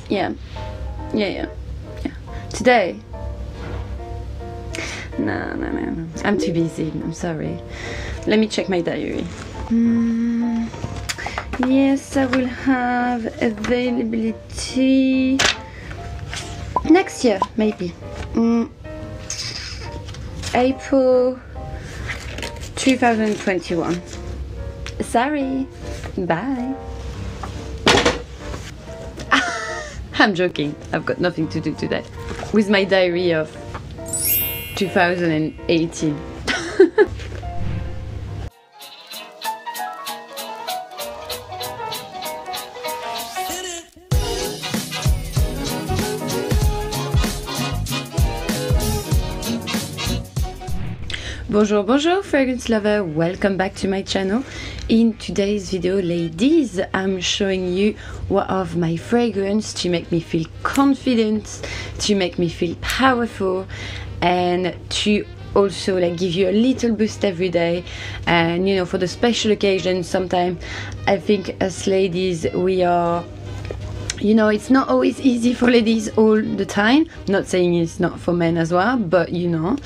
Yeah. Today? No. I'm too busy. I'm sorry. Let me check my diary. Yes, I will have availability next year, maybe. April 2021. Sorry. Bye. I'm joking. I've got nothing to do today. With my diary of 2018. Bonjour fragrance lover, welcome back to my channel. In today's video, ladies, I'm showing you one of my fragrance to make me feel confident, to make me feel powerful, and to also like give you a little boost every day. And you know, for the special occasion, sometimes I think as ladies we are, you know, it's not always easy for ladies all the time. Not saying it's not for men as well, but you know.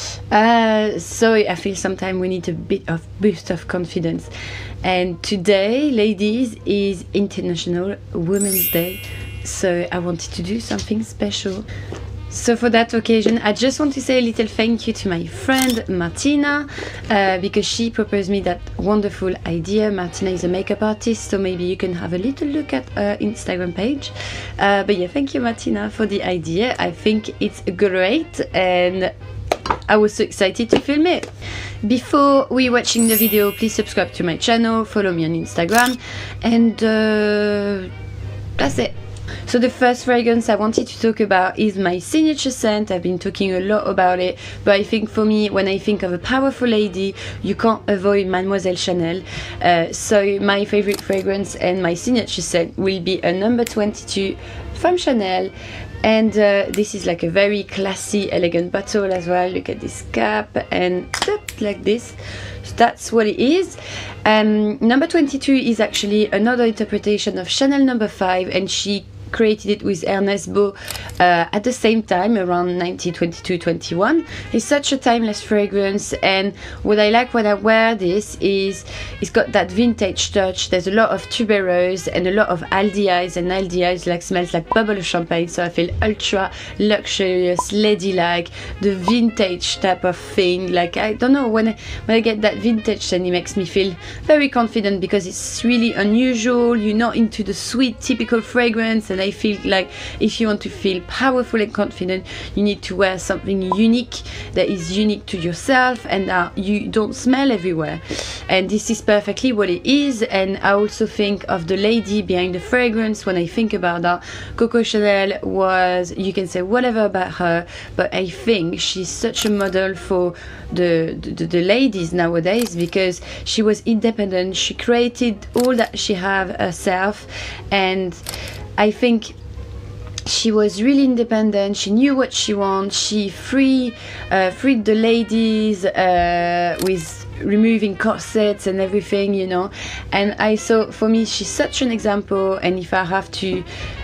So I feel sometimes we need a bit of boost of confidence. And today, ladies, is International Women's Day, so I wanted to do something special. So for that occasion, I just want to say a little thank you to my friend Martina, because she proposed me that wonderful idea. Martina is a makeup artist, so maybe you can have a little look at her Instagram page. But yeah, thank you Martina for the idea. I think it's great and I was so excited to film it. Before we watching the video, please subscribe to my channel, follow me on Instagram, and that's it. So the first fragrance I wanted to talk about is my signature scent. I've been talking a lot about it, but I think for me, when I think of a powerful lady, you can't avoid Mademoiselle Chanel. So my favorite fragrance and my signature scent will be a number 22 from Chanel. And this is like a very classy, elegant bottle as well. Look at this cap and like this. So that's what it is. Number 22 is actually another interpretation of Chanel number 5, and she created it with Ernest Beau at the same time, around 1922-21. It's such a timeless fragrance, and what I like when I wear this is it's got that vintage touch. There's a lot of tuberose and a lot of aldehydes, and aldehydes like smells like bubble champagne, so I feel ultra luxurious, ladylike, the vintage type of thing. Like, I don't know, when I get that vintage, then it makes me feel very confident because it's really unusual. You're not into the sweet typical fragrance, and I feel like if you want to feel powerful and confident, you need to wear something unique that is unique to yourself and that you don't smell everywhere. And this is perfectly what it is. And I also think of the lady behind the fragrance. When I think about that, Coco Chanel was, you can say whatever about her, but I think she's such a model for the ladies nowadays, because she was independent. She created all that she have herself, and I think she was really independent. She knew what she wants. She freed the ladies with removing corsets and everything, you know. And I saw, for me, she's such an example. And if I have to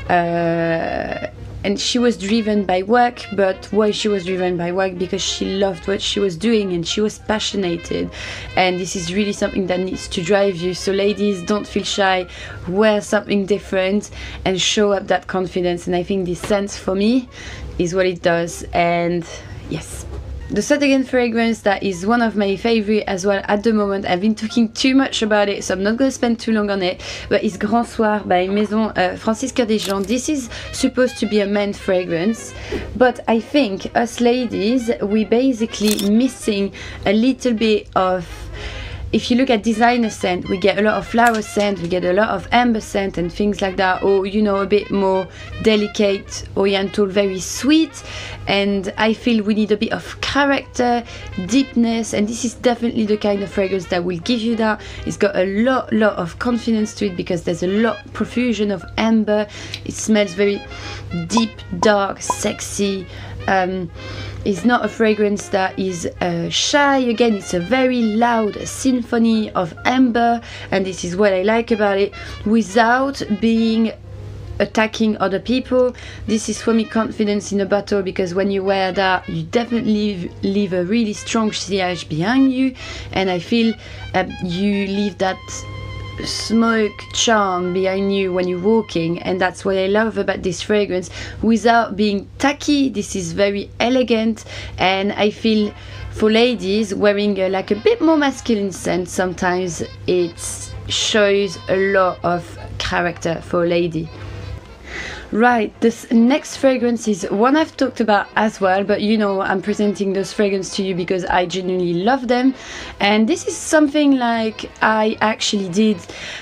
and she was driven by work, but why she was driven by work? Because she loved what she was doing and she was passionate. And this is really something that needs to drive you. So ladies, don't feel shy, wear something different and show up that confidence. And I think this scent for me is what it does. And yes, the second fragrance that is one of my favorite as well at the moment. I've been talking too much about it, so I'm not going to spend too long on it, but it's Grand Soir by Maison Francis Cœur des Gens. This is supposed to be a men's fragrance, but I think us ladies, we basically missing a little bit of, if you look at designer scent, we get a lot of flower scent, we get a lot of amber scent and things like that, or you know, a bit more delicate, oriental, very sweet. And I feel we need a bit of character, deepness, and this is definitely the kind of fragrance that will give you that. It's got a lot of confidence to it because there's a lot profusion of amber. It smells very deep, dark, sexy. It's not a fragrance that is shy. Again, it's a very loud symphony of amber, and this is what I like about it, without being attacking other people. This is for me confidence in a bottle, because when you wear that, you definitely leave a really strong sillage behind you, and I feel you leave that smoke charm behind you when you're walking, and that's what I love about this fragrance. Without being tacky, this is very elegant, and I feel for ladies wearing like a bit more masculine scent, sometimes it shows a lot of character for a lady. Right, this next fragrance is one I've talked about as well, but you know, I'm presenting those fragrances to you because I genuinely love them. And this is something like I actually did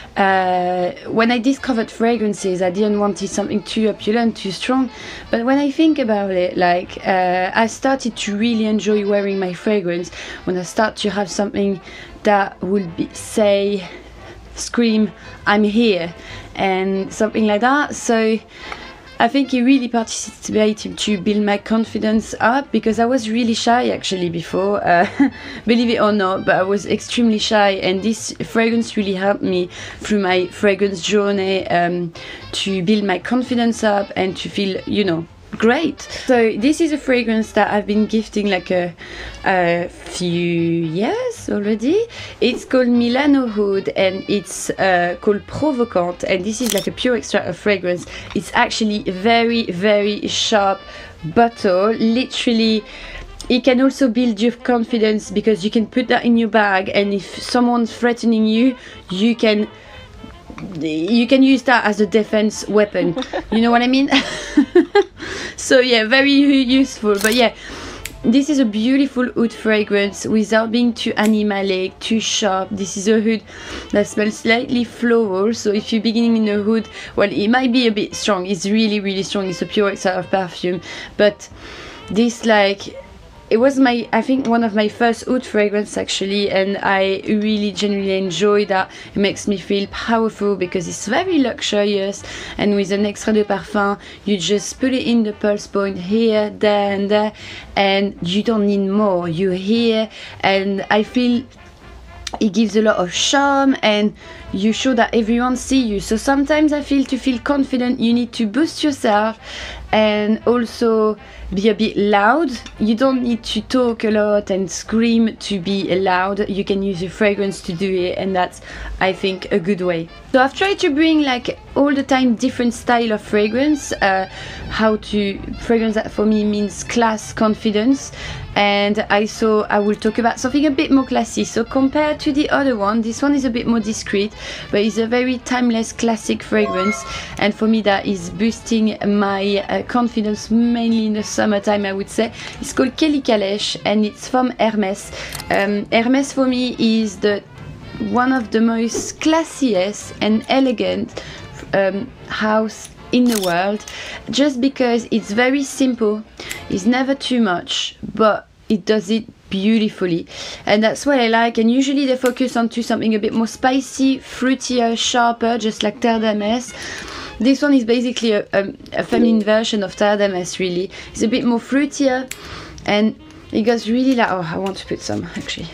when I discovered fragrances. I didn't want something too opulent, too strong, but when I think about it, like I started to really enjoy wearing my fragrance when I start to have something that would be, say, scream I'm here, and something like that. So I think it really participated to build my confidence up, because I was really shy actually before, believe it or not, but I was extremely shy, and this fragrance really helped me through my fragrance journey to build my confidence up and to feel, you know, great. So this is a fragrance that I've been gifting like a few years already. It's called Milano Oud, and it's called Provocante, and this is like a pure extract of fragrance. It's actually very, very sharp bottle. Literally, it can also build your confidence, because you can put that in your bag, and if someone's threatening you, you can use that as a defense weapon. You know what I mean? So yeah, very useful. But yeah, this is a beautiful oud fragrance without being too animalic, too sharp. This is a oud that smells slightly floral, so if you're beginning in a oud, well, it might be a bit strong. It's really, really strong. It's a pure extract of perfume, but this, like, it was my, I think, one of my first oud fragrance actually, and I really genuinely enjoy that. It makes me feel powerful because it's very luxurious, and with an extrait de parfum, you just put it in the pulse point here, there and there, and you don't need more. You're here, and I feel it gives a lot of charm, and you show that everyone sees you. So sometimes I feel to feel confident you need to boost yourself and also be a bit loud. You don't need to talk a lot and scream to be loud. You can use your fragrance to do it, and that's, I think, a good way. So I've tried to bring like all the time different style of fragrance, how to fragrance that for me means class, confidence, and I will talk about something a bit more classy. So compared to the other one, this one is a bit more discreet, but it's a very timeless classic fragrance, and for me that is boosting my confidence mainly in the summertime, I would say. It's called Kelly Kalesh, and it's from Hermes. Hermes for me is one of the most classiest and elegant house in the world, just because it's very simple. It's never too much, but it does it beautifully, and that's what I like. And usually they focus on to something a bit more spicy, fruitier, sharper, just like Terre d'Hermès. This one is basically a feminine version of Terre d'Hermès, really. It's a bit more fruitier, and it goes really like, oh, I want to put some actually.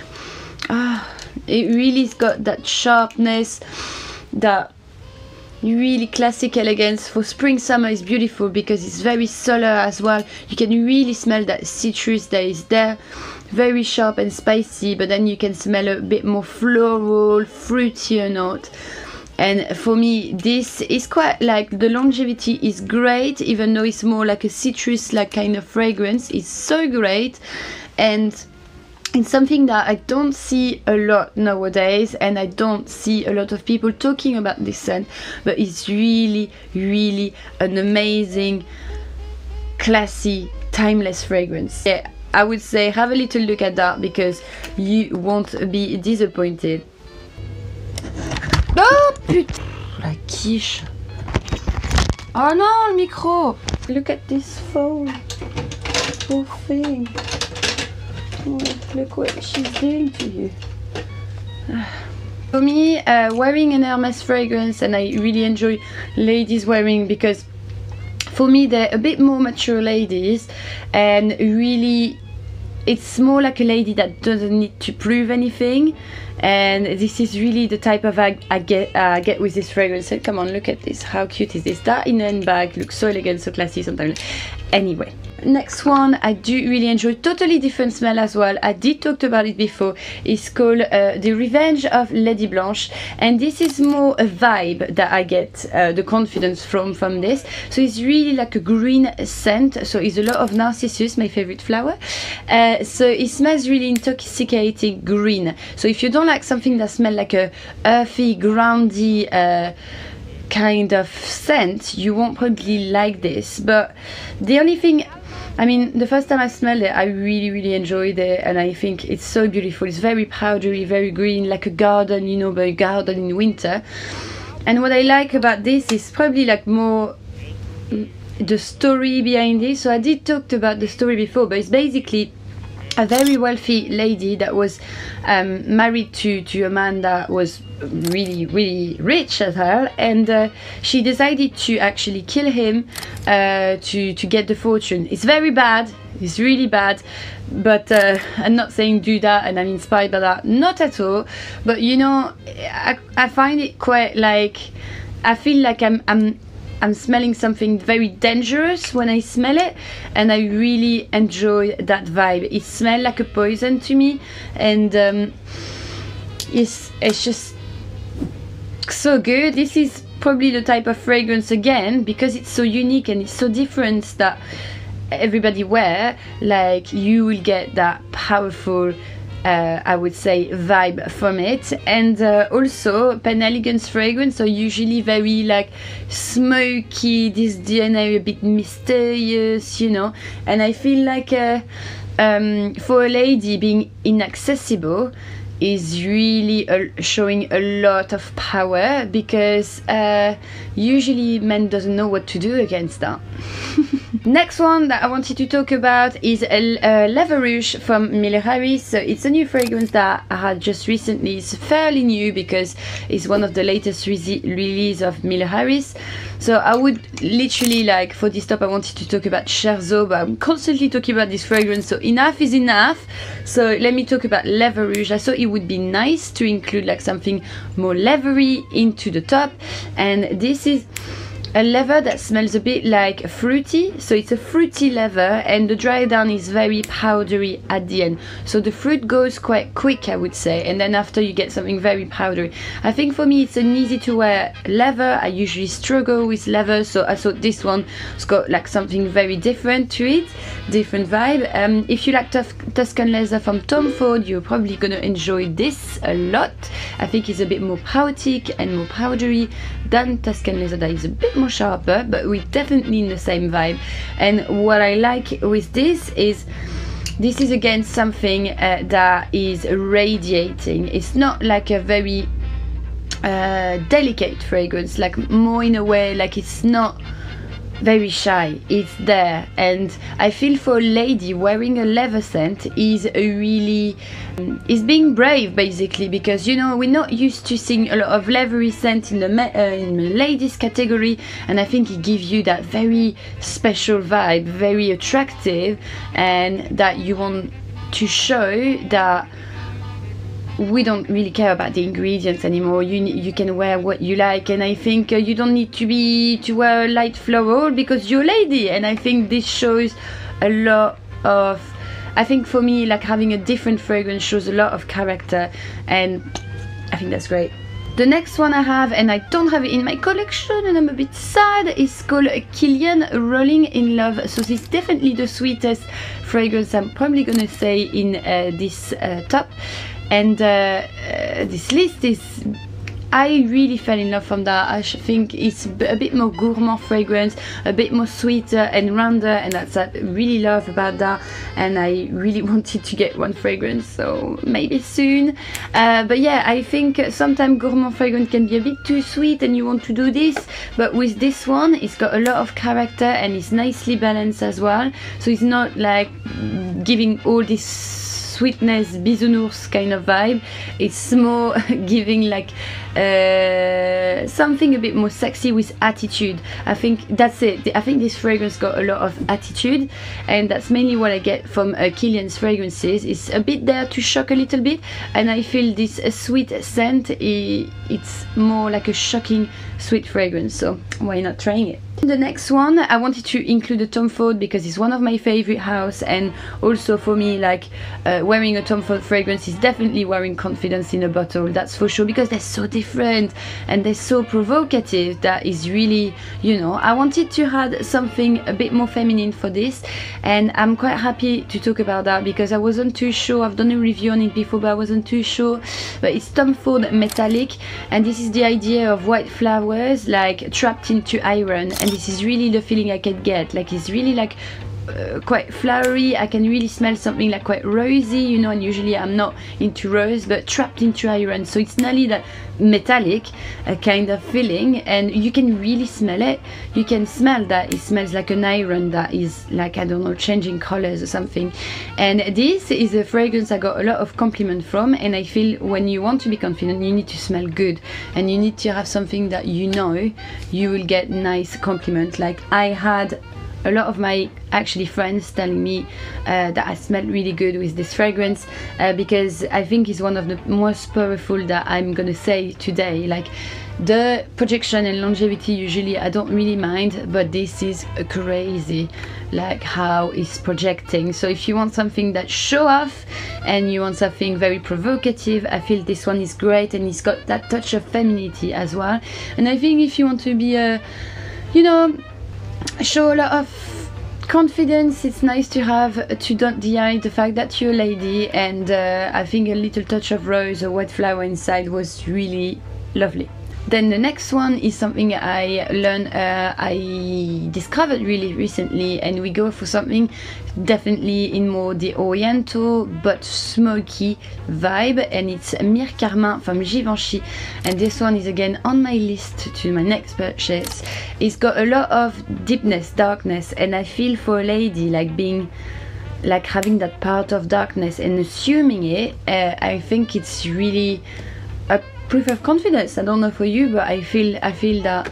It really's got that sharpness, that really classic elegance. For spring, summer is beautiful because it's very solar as well. You can really smell that citrus that is there, very sharp and spicy, but then you can smell a bit more floral, fruitier note. And for me, this is quite like, the longevity is great, even though it's more like a citrus like kind of fragrance. It's so great, and it's something that I don't see a lot nowadays, and I don't see a lot of people talking about this scent, but it's really, really an amazing, classy, timeless fragrance. Yeah, I would say have a little look at that because you won't be disappointed. Oh putain, la quiche. Oh non, le micro. Look at this phone. Poor thing. Oh, look what she's doing to you. For me, wearing an Hermes fragrance, and I really enjoy ladies wearing, because for me they're a bit more mature ladies and really it's more like a lady that doesn't need to prove anything, and this is really the type of I get with this fragrance. So come on, look at this, how cute is this? That in a handbag looks so elegant, so classy sometimes. Anyway, next one I do really enjoy, totally different smell as well. I did talk about it before. It's called The Revenge of Lady Blanche, and this is more a vibe that I get the confidence from this. So it's really like a green scent, so it's a lot of narcissus, my favorite flower. So it smells really intoxicating green. So if you don't like something that smells like a earthy, groundy kind of scent, you won't probably like this. But the only thing, I mean, the first time I smelled it, I really enjoyed it, and I think it's so beautiful. It's very powdery, very green, like a garden, you know, but a garden in winter. And what I like about this is probably like more the story behind this. So I did talk about the story before, but it's basically a very wealthy lady that was married to a man that was really rich as her, and she decided to actually kill him to get the fortune. It's very bad, it's really bad, but I'm not saying do that and I'm inspired by that, not at all. But you know, I find it quite like, I feel like I'm smelling something very dangerous when I smell it, and I really enjoy that vibe. It smells like a poison to me, and it's just so good. This is probably the type of fragrance, again, because it's so unique and it's so different that everybody wear, like you will get that powerful I would say vibe from it. And also Penhaligon's fragrance are usually very like smoky, this DNA a bit mysterious, you know, and I feel like for a lady, being inaccessible is really showing a lot of power, because usually men doesn't know what to do against that. Next one that I wanted to talk about is Lèvres Rouge from Mille Harris. So it's a new fragrance that I had just recently. It's fairly new because it's one of the latest release of Mille Harris. So I would literally, like, for this top I wanted to talk about Cherzo, but I'm constantly talking about this fragrance, so enough is enough. So let me talk about Lèvres Rouge. I thought it would be nice to include like something more leathery into the top, and this is a leather that smells a bit like fruity. So it's a fruity leather, and the dry down is very powdery at the end, so the fruit goes quite quick, I would say, and then after you get something very powdery. I think for me it's an easy to wear leather. I usually struggle with leather, so I thought this one has got like something very different to it, different vibe. If you like Tuscan leather from Tom Ford, you're probably gonna enjoy this a lot. I think it's a bit more poetic and more powdery than Tuscan leather that is a bit more sharper, but we're definitely in the same vibe. And what I like with this is again something that is radiating. It's not like a very delicate fragrance, like more in a way like it's not very shy, it's there. And I feel for a lady wearing a leather scent is a really is being brave, basically, because you know we're not used to seeing a lot of leathery scent in the ladies category, and I think it gives you that very special vibe, very attractive, and that you want to show that we don't really care about the ingredients anymore. You can wear what you like, and I think you don't need to wear a light floral because you're a lady. And I think this shows a lot of, I think for me, like having a different fragrance shows a lot of character, and I think that's great. The next one I have, and I don't have it in my collection and I'm a bit sad, is called Kilian Rolling in Love. So this is definitely the sweetest fragrance I'm probably gonna say in this top. And this list is, I really fell in love from that. I think it's a bit more gourmand fragrance, a bit more sweeter and rounder, and that's what I really love about that. And I really wanted to get one fragrance, so maybe soon. But yeah, I think sometimes gourmand fragrance can be a bit too sweet and you want to do this, but with this one it's got a lot of character and it's nicely balanced as well. So it's not like giving all this sweetness, bisounours kind of vibe. It's more giving like something a bit more sexy with attitude. I think that's it. I think this fragrance got a lot of attitude, and that's mainly what I get from Kilian's fragrances. It's a bit there to shock a little bit, and I feel this sweet scent, it's more like a shocking sweet fragrance, so why not trying it? The next one, I wanted to include a Tom Ford because it's one of my favorite house, and also for me, like wearing a Tom Ford fragrance is definitely wearing confidence in a bottle, that's for sure, because they're so different and they're so provocative. That is really, you know, I wanted to add something a bit more feminine for this, and I'm quite happy to talk about that because I wasn't too sure. I've done a review on it before, but I wasn't too sure. But it's Tom Ford Metallic, and this is the idea of white flowers like trapped into iron, and this is really the feeling I can get. Like it's really like quite flowery. I can really smell something like quite rosy, you know, and usually I'm not into rose, but trapped into iron, so it's nearly that metallic kind of feeling, and you can really smell it. You can smell that it smells like an iron that is like, I don't know, changing colors or something. And this is a fragrance I got a lot of compliment from, and I feel when you want to be confident, you need to smell good, and you need to have something that you know you will get nice compliment. Like I had a lot of my actually friends telling me that I smell really good with this fragrance, because I think it's one of the most powerful that I'm gonna say today. Like the projection and longevity, usually I don't really mind, but this is crazy, like how it's projecting. So if you want something that show off and you want something very provocative, I feel this one is great, and it's got that touch of femininity as well. And I think if you want to be you know, show a lot of confidence, it's nice to have, to don't deny the fact that you're a lady, and I think a little touch of rose or white flower inside was really lovely. Then the next one is something I learned, I discovered really recently, and we go for something definitely in more the oriental but smoky vibe, and it's Myrrhe Carmin from Givenchy, and this one is again on my list to my next purchase. It's got a lot of deepness, darkness, and I feel for a lady like being like having that part of darkness and assuming it, I think it's really a proof of confidence. I don't know for you, but I feel that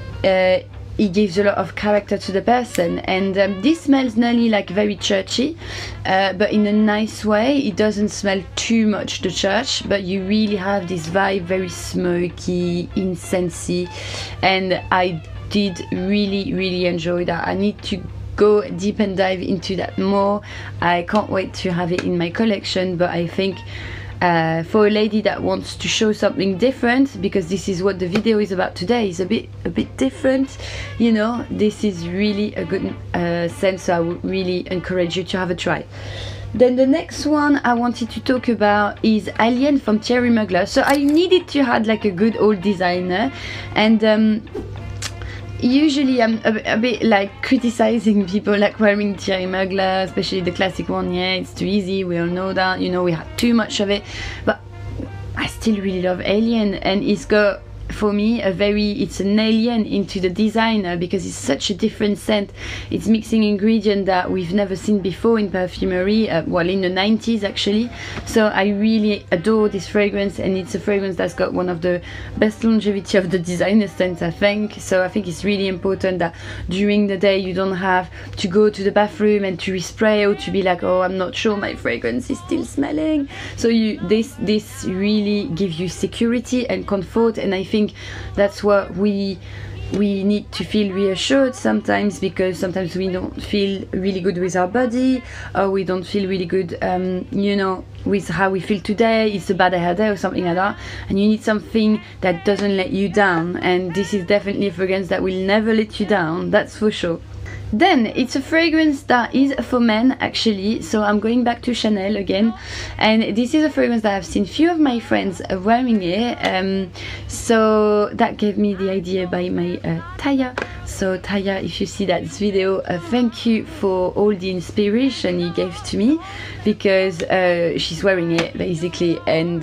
it gives a lot of character to the person. And this smells nearly like very churchy, but in a nice way. It doesn't smell too much the church, but you really have this vibe, very smoky, incensey, and I did really enjoy that. I need to go deep and dive into that more. I can't wait to have it in my collection, but I think for a lady that wants to show something different, because this is what the video is about today, is a bit different, you know, this is really a good scent, so I would really encourage you to have a try. Then the next one I wanted to talk about is Alien from Thierry Mugler. So I needed to have like a good old designer, and usually I'm a bit like criticizing people like wearing Thierry Mugler, especially the classic one. Yeah, it's too easy, we all know that, you know, we had too much of it, but I still really love Alien, and it's got, for me, it's an alien into the designer, because it's such a different scent. It's mixing ingredients that we've never seen before in perfumery, well, in the 90s actually. So I really adore this fragrance, and it's a fragrance that's got one of the best longevity of the designer scents, I think. So I think it's really important that during the day you don't have to go to the bathroom and to respray, or to be like, oh, I'm not sure my fragrance is still smelling. So this really gives you security and comfort, and I think that's what we need to feel reassured sometimes, because sometimes we don't feel really good with our body, or we don't feel really good you know, with how we feel today. It's a bad hair day or something like that, and you need something that doesn't let you down, and this is definitely a fragrance that will never let you down, that's for sure. Then it's a fragrance that is for men actually, so I'm going back to Chanel again, and this is a fragrance that I've seen few of my friends wearing it, so that gave me the idea by my Taya. So Taya, if you see that video, thank you for all the inspiration you gave to me, because she's wearing it basically,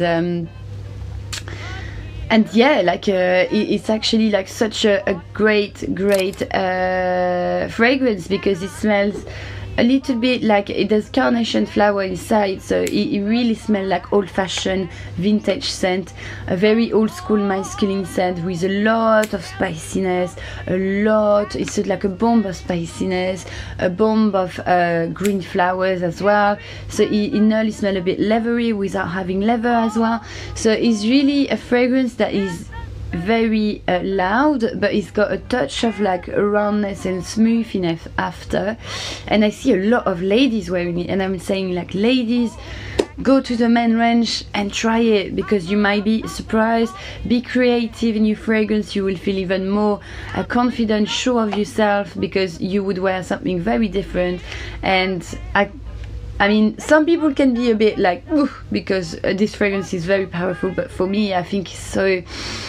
and yeah, like it's actually like such a great fragrance, because it smells a little bit like it does carnation flower inside, so it really smells like old-fashioned vintage scent, a very old school masculine scent with a lot of spiciness, it's like a bomb of spiciness, a bomb of green flowers as well, so it nearly smells a bit leathery without having leather as well. So it's really a fragrance that is very loud, but it's got a touch of like roundness and smoothness after. And I see a lot of ladies wearing it, and I'm saying like, ladies, go to the men range and try it, because you might be surprised. Be creative in your fragrance, you will feel even more confident, sure of yourself, because you would wear something very different. And I mean, some people can be a bit like, ooh, because this fragrance is very powerful, but for me, I think it's so,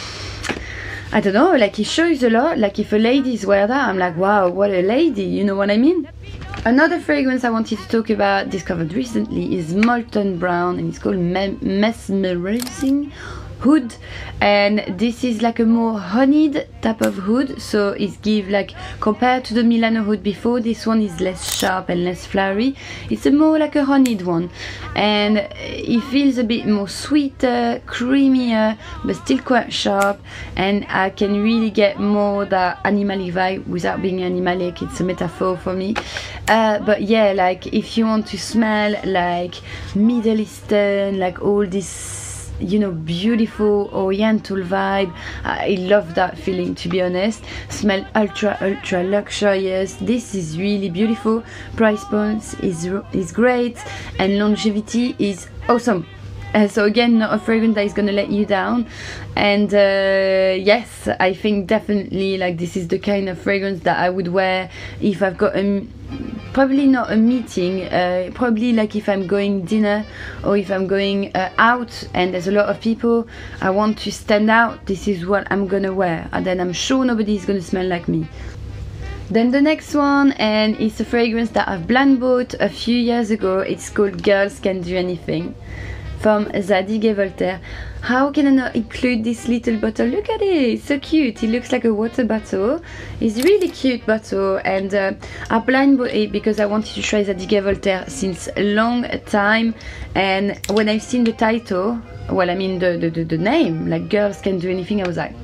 I don't know, like it shows a lot. Like if a ladies wear that, I'm like, wow, what a lady, you know what I mean? Another fragrance I wanted to talk about, discovered recently, is Molten Brown, and it's called Mesmerizing Oud. And this is like a more honeyed type of oud, so it gives like, compared to the Milano oud before, this one is less sharp and less flowery. It's a more like a honeyed one, and it feels a bit more sweeter, creamier, but still quite sharp, and I can really get more that animalic vibe without being animalic. It's a metaphor for me, but yeah, like if you want to smell like Middle Eastern, like all this, you know, beautiful oriental vibe, I love that feeling, to be honest. Smell ultra luxurious. This is really beautiful. Price points is great, and longevity is awesome. So again, not a fragrance that is gonna let you down. And yes, I think definitely like this is the kind of fragrance that I would wear if I've got probably not a meeting, probably like if I'm going dinner, or if I'm going out and there's a lot of people, I want to stand out, this is what I'm gonna wear, and then I'm sure nobody is gonna smell like me. Then the next one, and it's a fragrance that I've blind bought a few years ago. It's called Girls Can Do Anything, from Zadig & Voltaire. How can I not include this little bottle? Look at it, it's so cute. It looks like a water bottle. It's really cute bottle, and I blind bought it because I wanted to try Zadig & Voltaire since a long time. And when I've seen the title, well, I mean the name, like Girls Can Do Anything, I was like,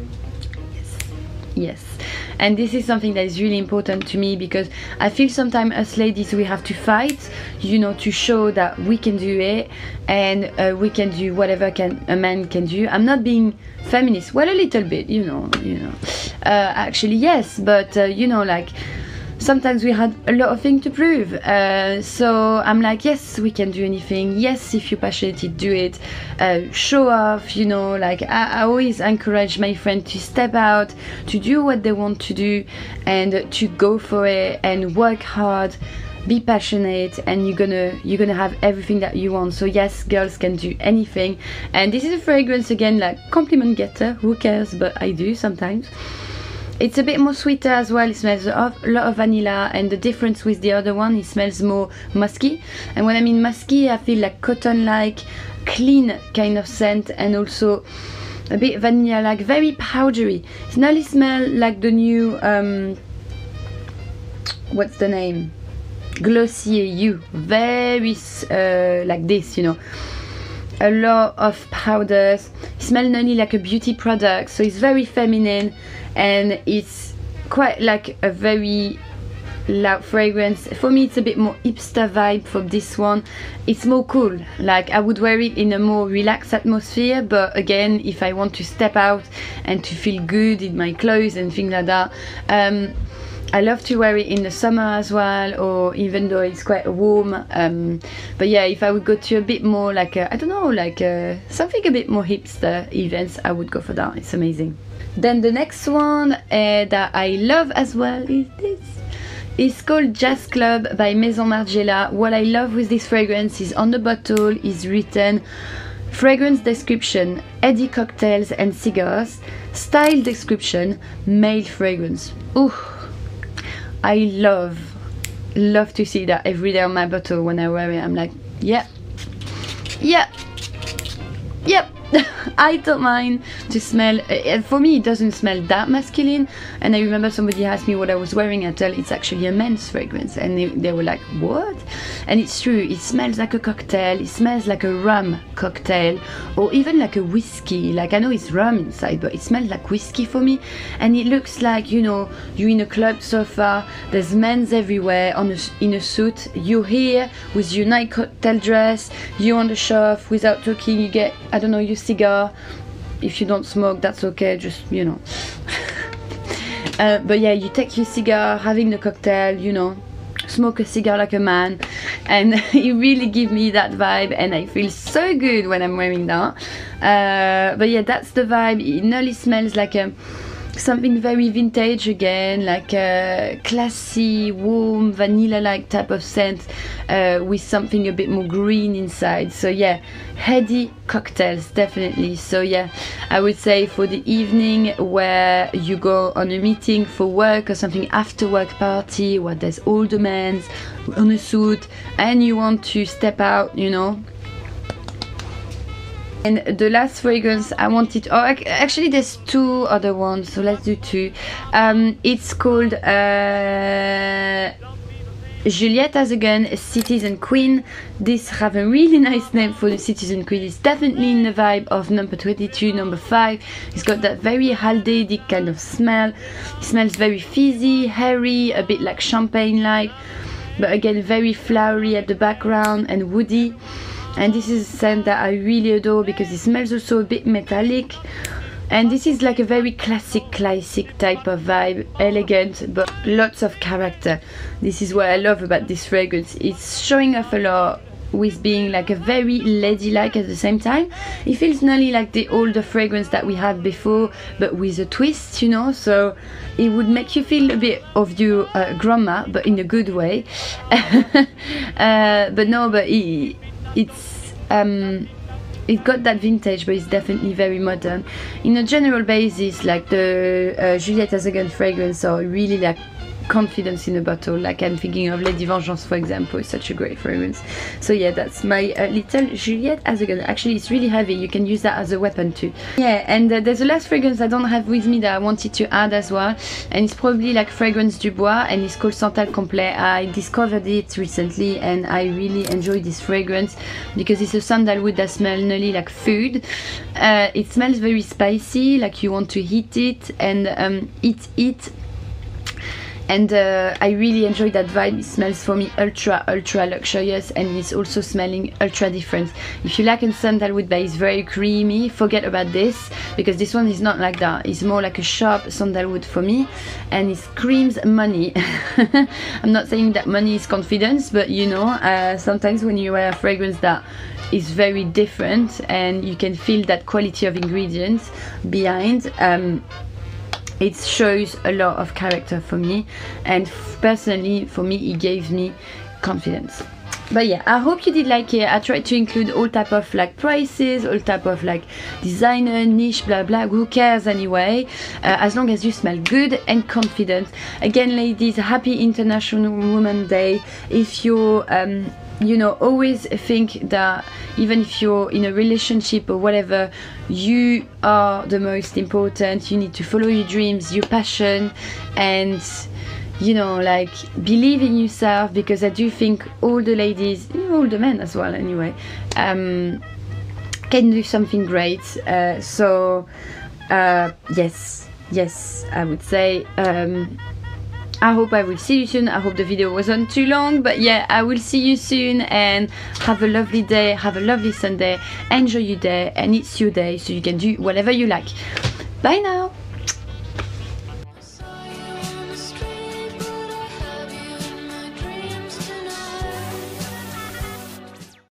yes. And this is something that is really important to me, because I feel sometimes as ladies we have to fight, you know, to show that we can do it, and we can do whatever a man can do. I'm not being feminist, well, a little bit, you know. Actually yes, but you know, like sometimes we had a lot of things to prove, so I'm like, yes, we can do anything. Yes, if you're passionate, do it, show off, you know. Like I always encourage my friends to step out, to do what they want to do, and to go for it and work hard, be passionate, and you're gonna have everything that you want. So yes, girls can do anything. And this is a fragrance, again, like compliment getter, who cares, but I do sometimes. It's a bit more sweeter as well. It smells a lot of vanilla, and the difference with the other one, it smells more musky. And when I mean musky, I feel like cotton-like, clean kind of scent, and also a bit vanilla-like, very powdery. It nearly smells like the new, what's the name? Glossier You. Very like this, you know. A lot of powders. It smells nearly like a beauty product, so it's very feminine, and it's quite like a very loud fragrance. For me, it's a bit more hipster vibe for this one. It's more cool, like I would wear it in a more relaxed atmosphere, but again, if I want to step out and to feel good in my clothes and things like that, I love to wear it in the summer as well, or even though it's quite warm. But yeah, if I would go to a bit more like I don't know, like something a bit more hipster events, I would go for that. It's amazing. Then the next one that I love as well is this. It's called Jazz Club by Maison Margiela. What I love with this fragrance is on the bottle is written fragrance description, Eddie cocktails and cigars, style description, male fragrance. Ooh, I love to see that every day on my bottle when I wear it. I'm like, yeah, I don't mind to smell. For me, it doesn't smell that masculine. And I remember somebody asked me what I was wearing. I tell it's actually a men's fragrance, and they were like, "What?" And it's true. It smells like a cocktail. It smells like a rum cocktail, or even like a whiskey. Like I know it's rum inside, but it smells like whiskey for me. And it looks like, you know, you're in a club sofa. There's men's everywhere in a suit. You're here with your night cocktail dress. You're on the shelf without talking. You get, I don't know, your cigar. If you don't smoke, that's okay, just, you know. But yeah, you take your cigar, having the cocktail, you know, smoke a cigar like a man, and it really gives me that vibe, and I feel so good when I'm wearing that. But yeah, that's the vibe. It nearly smells like something very vintage again, like a classy, warm, vanilla-like type of scent, with something a bit more green inside. So yeah, heady cocktails, definitely. So yeah, I would say for the evening where you go on a meeting for work or something, after work party where there's older men on a suit and you want to step out, you know. And the last fragrance I wanted, oh actually there's two other ones, so let's do two. It's called Juliette Hazegan Citizen Queen. This have a really nice name for the Citizen Queen. It's definitely in the vibe of number 22, number 5. It's got that very haldeidi kind of smell. It smells very fizzy, hairy, a bit like champagne like, but again very flowery at the background and woody. And this is a scent that I really adore because it smells also a bit metallic. And this is like a very classic type of vibe, elegant but lots of character. This is what I love about this fragrance. It's showing off a lot with being like a very ladylike at the same time. It feels nearly like the older fragrance that we had before, but with a twist, you know. So it would make you feel a bit of your grandma, but in a good way. But no, but it got that vintage, but it's definitely very modern. In a general basis, like the Juliette Hazegan fragrance are really like confidence in a bottle. Like I'm thinking of Lady Vengeance, for example. It's such a great fragrance. So yeah, that's my little Juliette Hazegan. Actually, it's really heavy. You can use that as a weapon too. Yeah, and there's a last fragrance I don't have with me that I wanted to add as well, and it's probably like Fragrance du Bois, and it's called Santal Complet. I discovered it recently and I really enjoy this fragrance because it's a sandalwood that smells nearly like food. It smells very spicy, like you want to heat it and eat it. And I really enjoy that vibe. It smells for me ultra luxurious, and it's also smelling ultra different. If you like a sandalwood but it's very creamy, forget about this, because this one is not like that. It's more like a sharp sandalwood for me, and it screams money. I'm not saying that money is confidence, but you know, sometimes when you wear a fragrance that is very different and you can feel that quality of ingredients behind, it shows a lot of character for me, and personally for me it gave me confidence. But yeah, I hope you did like it. I tried to include all type of like prices, all type of like designer, niche, blah blah, who cares anyway, as long as you smell good and confident. Again ladies, happy International Women's Day. If you're you know, always think that even if you're in a relationship or whatever, you are the most important. You need to follow your dreams, your passion, and you know, like, believe in yourself, because I do think all the ladies, all the men as well anyway, can do something great. Yes, I would say I hope I will see you soon. I hope the video wasn't too long, but yeah, I will see you soon, and have a lovely day, have a lovely Sunday, enjoy your day, and it's your day, so you can do whatever you like. Bye now.